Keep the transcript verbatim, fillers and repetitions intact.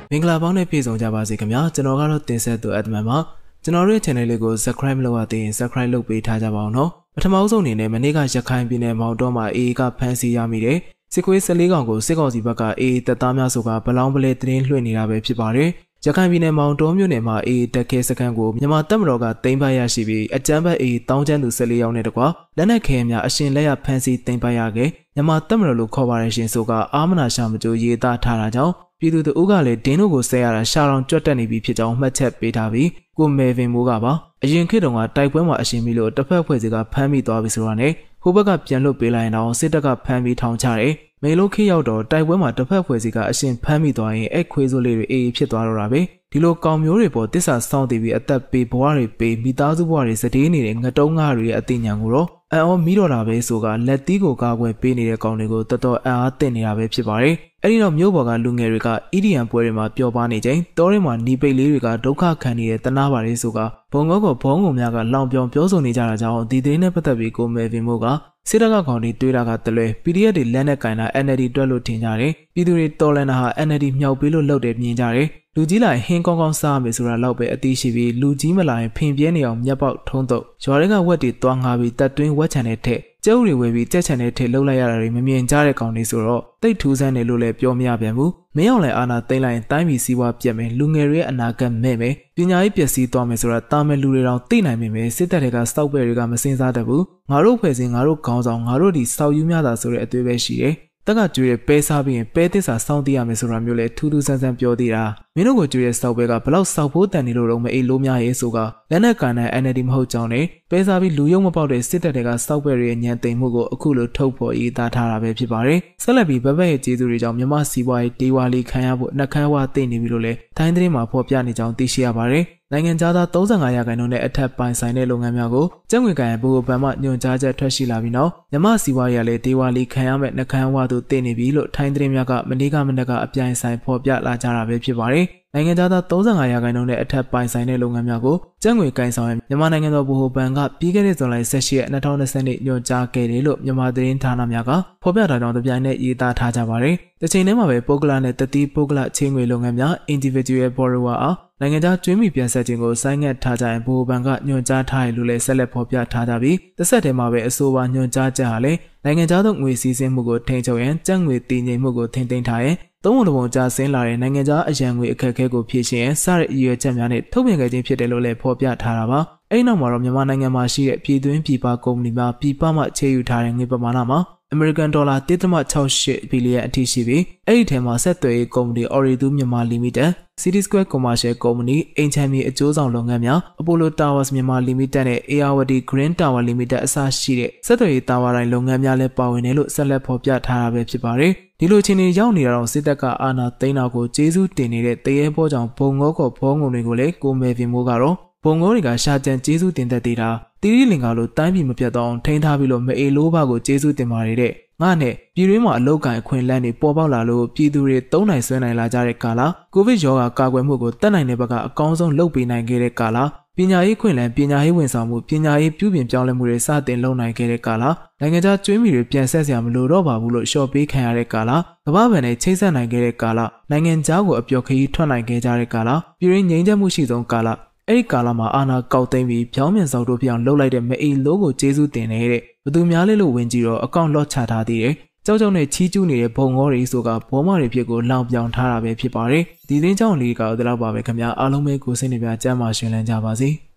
မင်္ဂလာပေါင်းနဲ့ပြည့်စုံကြပါစေခင်ဗျာကျွန်တော်ကတော့တင်ဆက်သူအဒမန်ပါကျွန်တော်ရဲ့ channel လေးကို subscribe လုပ်ရသေးရင် subscribe လုပ်ပေးထားကြပါအောင်နော်ပထမဆုံးအနေနဲ့မနေ့ကရခိုင်ပြည်နယ်မောင်တောမှာ အေအေ ကဖမ်းဆီးရမိတယ်စစ်ခွေး၁၄ကောင်ကိုစစ်ကောင်စီဘက်က အေအေ တပ်သားများဆိုကဘလောင်းပလဲတင်းလွှင့်နေတာပဲဖြစ်ပါတယ်ရခိုင်ပြည်နယ်မောင်တောမြို့နယ်မှာ အေအေ တပ်ခဲစခန်းကိုမြန်မာတပ်မတော်ကသိမ်းပိုက်ရရှိပြီးအကြမ်းဖက် အေအေ တောင်းကျမ်းသူ၁၄ယောက်နဲ့တကွလက်နက်ခဲများအရှင်လက်ရဖမ်းဆီးသိမ်းပိုက်ရခဲ့မြန်မာတပ်မတော်လို့ခေါ်ပါရရှင်ဆိုကအာမနာရှာမကျိုးရေးသားထားတာကြောင့်ပြည်သူတို့ကလည်းဒင်းတို့ကိုဆဲရတာရှာအောင်ကြွတ်တက်နေပြီဖြစ်ကြောင်းမှတ်ချက်ပေးထားပြီးကိုမေဗင်မိုးကပါအရင်ခေတ်တုန်းကတိုက်ပွဲမှာအရှင်မီလို့တစ်ဖက်ဖွဲ့စီကဖမ်းမိသွားပြီဆိုတာနဲ့ဟိုဘက်ကပြန်လွတ်ပေးလိုက်ရင်တော့စစ်တပ်ကဖမ်းပြီးထောင်ချတယ်မေလုံးခေတ်ရောက်တော့တိုက်ပွဲမှာတစ်ဖက်ဖွဲ့စီကအရှင်ဖမ်းမိသွားရင်အဲ့ခွေးစိုးလေးတွေအေးအေးဖြစ်သွားတော့တာပဲဒီလိုကောင်မျိုးတွေပေါ်တစ္ဆာစောင့်တည်ပြီးအသက်ပေးဘဝတွေပေးမိသားစုဘဝတွေစတေးနေတဲ့ငတုံးငါတွေရဲ့အသိဉာဏ်ကိုတော့အံ့ဩမိတော့တာပဲဆိုကလက်သီးကိုကာကွယ်ပေးနေတဲ့ကောင်တွေကိုတော်တော်အံ့အားသင့်နေတာပဲဖြစ်ပါတယ်အဲ့ဒီတော့မြို့ပေါ်ကလူငယ်တွေက အီဒီအမ် ပွဲတွေမှာပျော်ပါနေချိန်တောထဲမှာနီပိတ်လေးတွေကဒုက္ခခံနေတဲ့တနာပါလေဆိုကဘုံကောကဘုံကုံများကလောင်ပြောင်ပြောဆိုနေကြတာကြောင့်ဒီသတင်းနဲ့ပတ်သက်ပြီးကိုမေဗင်မိုးကစစ်တပ်ကကောင်တွေတွေးတာကတလွဲ ပီဒီအက် တွေလက်နဲ့ကင်တာ အန် အယ်လ် ဒီ တွက်လို့ထင်ကြတယ်ပြည်သူတွေတော်လန်တာဟာ အန် အယ်လ် ဒီ မြောက်ပေးလို့လုပ်တယ်မြင်ကြတယ်လူကြီးလာရင်ဟင်းကောင်းကောင်းစားမယ်ဆိုတာတော့ပဲအသိရှိပြီးလူကြီးမလာရင်ဖင်ပြဲနေအောင်မျက်ပေါက်ထုံးတော့ရွာတွေကဝက်တွေတွားငါပြီးတက်တွင်းဝက်ချန်တဲ့ထက်ကျုပ်တွေဝယ်ပြီးကြက်ချန်တဲ့ထက်လှုပ်လိုက်ရတာတွေမမြင်ကြတဲ့ကောင်တွေဆိုတော့တိတ်ထူးဆန်းတယ်လို့လည်းပြောမရပြန်ဘူးမင်းအောင်လည်းအာနာသိမ့်လိုက်ရင်တိုင်းပြည်စည်းဝါးပြတ်မယ်လူငယ်တွေရဲ့အနာဂတ်မဲ့မယ်ပညာရေးပျက်စီးသွားမယ်ဆိုတာတာမယ်လူတွေတောင်သိနိုင်မိမယ်စစ်တပ်တွေကစောက်ပဲတွေကမစင်စားတတ်ဘူးငါတို့ဖွဲ့စည်းငါတို့ခေါင်းဆောင်ငါတို့ဒီစောက်ယူများတာဆိုတဲ့အတွေ့ပဲရှိတယ်တက်ကကျွေးတဲ့ပဲစားပြီးရင်ပဲသစ္စာစောင့်တည်ရမယ်ဆိုတာမျိုးလဲထူးထူးဆန်းဆန်းပြောသေးတာမင်းတို့ကိုကျွေးတဲ့စောက်ပဲကဘလောက်စောက်ဖို့တန်နေလို့တော့မအေးလို့များရေးဆိုကလက်နက်ကန်တဲ့ အန် အယ်လ် ဒီ မဟုတ်ကြောင်းနဲ့ပဲစားပြီးလူယုံမပေါက်တဲ့စစ်တပ်တွေကစောက်ပဲရဲ့ညံသိမ်မှုကိုအခုလိုထုတ်ဖော်ရေးသားထားတာပဲဖြစ်ပါတယ်ဆက်လက်ပြီးဘဘရဲ့ကျေးဇူးတွေကြောင့်မြမစီပွားရေးဒေဝါလီခံရဖို့နှက်ခမ်းဝါသိနေပြီလို့လဲထိုင်းသတင်းမှာဖော်ပြနေကြောင်းသိရှိရပါတယ်နိုင်ငံသားသုံးဆယ့်ငါရာခိုင်နှုန်းနဲ့အထက်ပိုင်ဆိုင်တဲ့လုပ်ငန်းများကိုကျန်းဝင်ကန်ရဘူဘဏ်မှညွှန်ကြားချက်ထွက်ရှိလာပြီးနောက်မြမစီပွားရေးလည်းဒေဝါလီခံရမဲ့နှက်ခမ်းဝါသို့သိနေပြီလို့ထိုင်းသတင်းများကမနေ့ကမနေ့ကအပြိုင်ဆိုင်ဖော်ပြလာကြတာပဲဖြစ်ပါတယ်နိုင်ငံသားသုံးဆယ့်ငါရာခိုင်နှုန်းနဲ့အထက်ပိုင်ဆိုင်တဲ့လုပ်ငန်းများကိုကျန်းငွေကိုင်ဆောင်ရမြန်မာနိုင်ငံတော်ဗဟိုဘဏ်ကပြီးခဲ့တဲ့ဇွန်လ၁၈ရက်၂၀၂၀ညွှန်ကြားခဲ့တယ်လို့မြန်မာသတင်းဌာနများကဖော်ပြထားကြောင်းတပြိုင်နက်ရေးသားထားကြပါတယ်။တစ်ချိန်တည်းမှာပဲပုဂ္ဂလနဲ့တတိပုဂ္ဂလချင်းငွေလုပ်ငန်းများ individual borrower အားနိုင်ငံသားကျွေးမိပြန်ဆက်ခြင်းကိုဆိုင်းငံ့ထားကြရင်ဗဟိုဘဏ်ကညွှန်ကြားထားရလို့လည်းဆက်လက်ဖော်ပြထားကြပြီးတစ်ဆက်တည်းမှာပဲအဆိုပါညွှန်ကြားချက်ဟာလည်းနိုင်ငံသားတို့ငွေစည်းစိမ်မှုကိုထိန်းချုပ်ရန်ကျပ်ငွေတည်ငြိမ်မှုကိုထိန်းသိမ်းထားရန်သုံးပုံတစ်ပုံကြာဆင်းလာတဲ့နိုင်ငံသားအရန်ငွေအခက်အခဲကိုဖြေရှင်းရန်စတဲ့အရွယ်ချက်များနဲ့ထုတ်ပြန်ခဲ့ခြင်းဖြစ်တယ်လို့လည်းဖော်ပြထားတာပါ။အဲဒီနောက်မှာတော့မြန်မာနိုင်ငံမှာရှိတဲ့ပြည်တွင်းပြည်ပကုမ္ပဏီများပြည်ပမှချေယူထားတဲ့ငွေပမာဏမှာအမေရိကန်ဒေါ်လာ တစ်ဒသမခြောက်ရှစ်ဘီလီယံအထိရှိပြီးအဲ့ဒီထဲမှာဆက်သွယ်ရေးကုမ္ပဏီ Ooredoo Myanmar Limited, City Square Commercial Company, အိမ်ချမ်းမြေအကျိုးဆောင်လုပ်ငန်းများ Apollo Towers Myanmar Limited နဲ့ Ayawati Green Tower Limited အစရှိတဲ့ဆက်သွယ်ရေးတာဝါတိုင်းလုပ်ငန်းများလည်းပါဝင်တယ်လို့ဆက်လက်ဖော်ပြထားတာပဲဖြစ်ပါတယ်။ဒီလိုအခြေအနေရောက်နေတာတော့စစ်တပ်ကအာဏာသိမ်းတာကိုကျေးဇူးတင်နေတဲ့တရေဘောကြောင့်ဘုံငေါကောဘောငုံတွေကိုလည်းကိုမေဗင်မိုးကတော့ဘုံငေါတွေကရှာကြံကျေးဇူးတင်တတ်သေးတာတီရီလင်္ကာလိုတိုင်းပြည်မပြတ်တော့ထိန်းထားပြီးလို့မအေလိုးဘကိုကျေးဇူးတင်ပါတယ်တဲ့ငါနဲ့ပြည်တွင်းမှာအလောက်ကန်အခွင့်လန်းတွေပေါ်ပေါက်လာလို့ပြည်သူတွေသုံးနိုင်ဆွဲနိုင်လာကြတဲ့ကာလကိုဗစ်ရောဂါကာကွယ်မှုကိုတက်နိုင်တဲ့ဘက်ကအကောင်းဆုံးလုပ်ပေးနိုင်ခဲ့တဲ့ကာလပညာရေးခွင့်လန်းပညာရေးဝန်ဆောင်မှုပညာရေးပြုပြင်ပြောင်းလဲမှုတွေစတင်လုပ်နိုင်ခဲ့တဲ့ကာလနိုင်ငံခြားကျွေးမီတွေပြန်ဆက်စရာမလိုတော့ပါဘူးလို့ရှော့ပေးခံရတဲ့ကာလကမ္ဘာ့ဘဏ်နဲ့ချိတ်ဆက်နိုင်ခဲ့တဲ့ကာလနိုင်ငံခြားကိုအပျော်ခရီးထွက်နိုင်ခဲ့ကြတဲ့ကာလပြည်တွင်းငြိမ်းချမ်းမှုရှိဆုံးကာလအဲ့ဒီကာလမှာအာဏာကောက်သိမ်းပြီးဖြောင်းမြန်စောက်တို့ပြောင်းလှုပ်လိုက်တဲ့မအေလိုးကိုကျေးဇူးတင်နေတဲ့ဘသူများလဲလို့ဝင်ကြည့်တော့အကောင့်လော့ချထားသေးတယ်ကြောက်ကြောက်နဲ့ချီးကျူးနေတဲ့ဘုံငေါတွေဆိုကဘောမတွေဖြစ်ကိုလောင်ပြောင်ထားတာပဲဖြစ်ပါတယ်ဒီသတင်းကြောင့်လေးကတော့ဒီလောက်ပါပဲခင်ဗျာအားလုံးပဲကိုစိတ်နှပြကြမ်းမှရှင်လန်းကြပါစေ